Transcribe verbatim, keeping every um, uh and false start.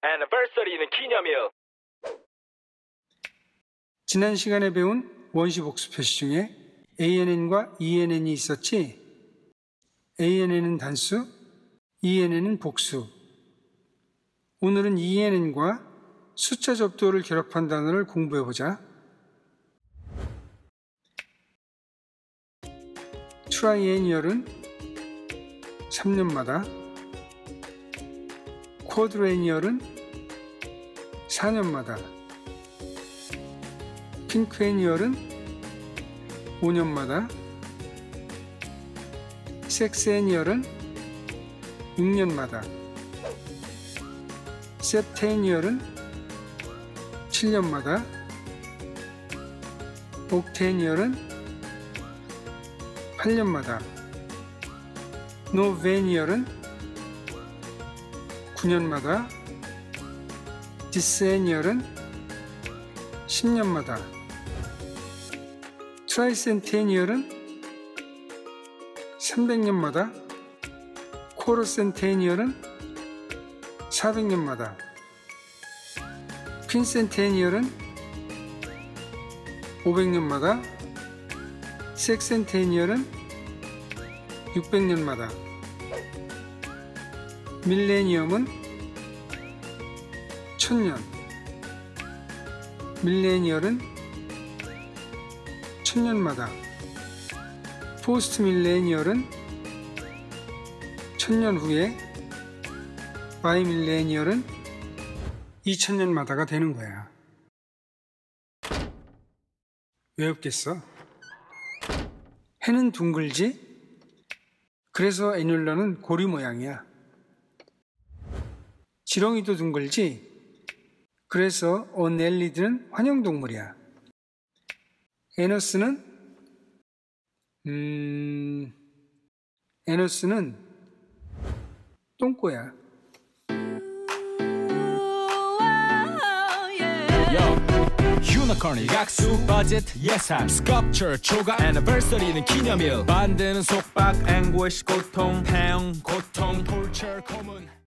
애니버서리는 기념일. 지난 시간에 배운 원시 복수 표시 중에 에이엔엔과 이엔엔이 있었지? 에이엔엔은 단수, 이엔엔은 복수. 오늘은 이엔엔과 숫자 접두어를 결합한 단어를 공부해보자. 트라이애니얼은 삼 년마다, 쿼드레니얼은 사 년마다, 퀸퀘니얼은 오 년마다, 섹세니얼은 육 년마다, septennial은 칠 년마다, octennial은 팔 년마다, novennial은 구 년마다, decennial은 십 년마다, tricentennial은 삼백 년마다, quartercentennial은 사백 년마다, 퀸센테니얼은 오백 년마다, 섹센테니얼은 육백 년마다, 밀레니엄은 천 년, 밀레니얼은 천 년마다, 포스트 밀레니얼은 천 년 후에, 바이 밀레니얼은 이천 년마다가 되는 거야. 왜 없겠어? 해는 둥글지? 그래서 애뉸러는 고리 모양이야. 지렁이도 둥글지? 그래서 어넬리드는 환영동물이야. 에너스는 음... 에너스는 똥꼬야. 유니콘이 약수 버짓 예산 스culpture 조각 애니버서리는 기념일 만드는 속박 anguish 고통 태형 고통 torture 고문